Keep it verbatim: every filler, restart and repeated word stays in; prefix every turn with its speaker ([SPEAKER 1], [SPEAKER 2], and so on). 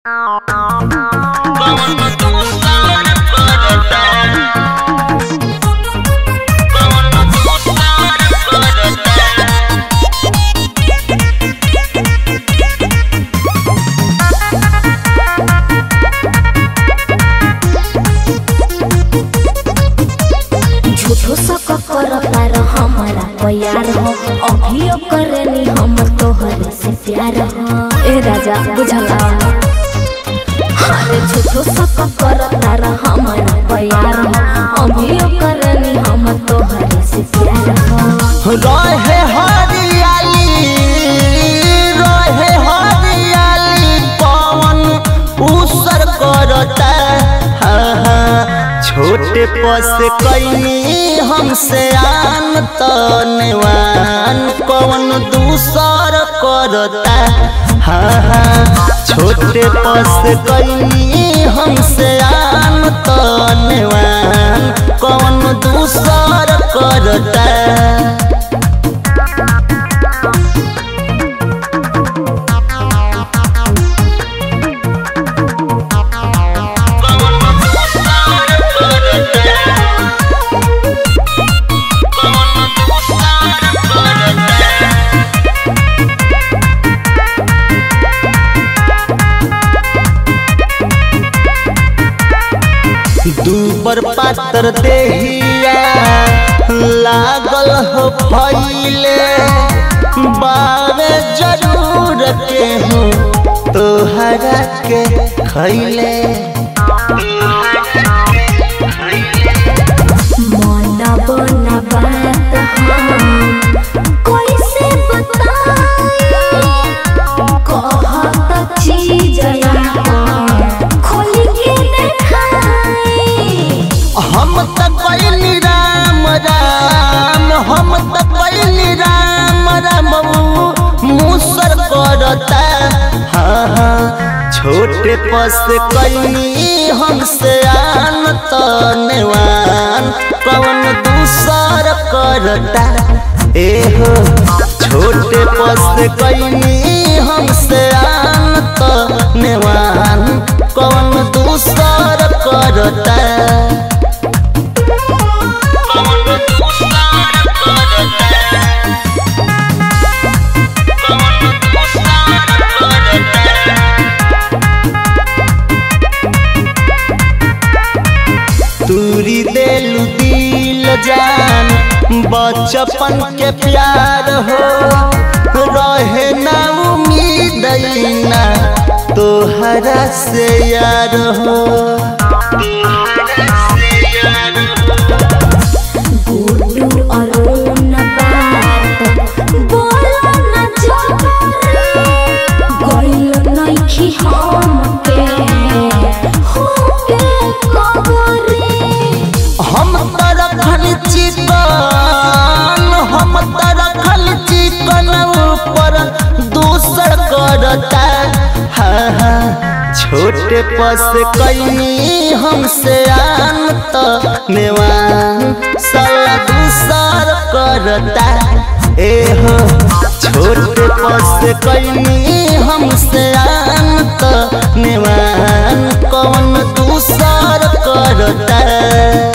[SPEAKER 1] झूठो सक करता रह हमारा प्यार हो अभियो करनी हम तोहर से प्यार हो ए राजा बुझला अरे झूठो सक करता रह हमारा प्यार हो अभियो करनी हम तोहर से प्यार हो
[SPEAKER 2] रहे हरियाली रहे हरियाली पवन उसर करता छोटे पस कैनी हमसे आन तनवान कौन दूसर करता हाँ हाँ छोटे पस कैनी हमसे आन तनवान कौन दूसर करता दूबर पातर देहिया लागल हो फैले बावे जरूर के हो तोहरा के खैले
[SPEAKER 1] मना बना बात हम कैसे बताई कहत चीज खोल के
[SPEAKER 2] हम तक पहली राम राम हम तक पहली राम राम मुसर करता हाँ हाँ छोटे पस कैनी हमसे आन तनवान कौन दूसर करता एहो छोटे पस कैनी हमसे आन तनवान कौन दूसर करता दूरी देलू दिल जान बचपन के प्यार हो रहे ना उम्मीद ना तोहरा से यार हो हम तरखल चिकन हम तरखल चिकन ऊपर दूसर करता हाँ हाँ छोटे पस कैनी हमसे आन तनवान साला दूसर करता एहो छोटे पस कैनी हमसे आन तनवान कौन दूसर करता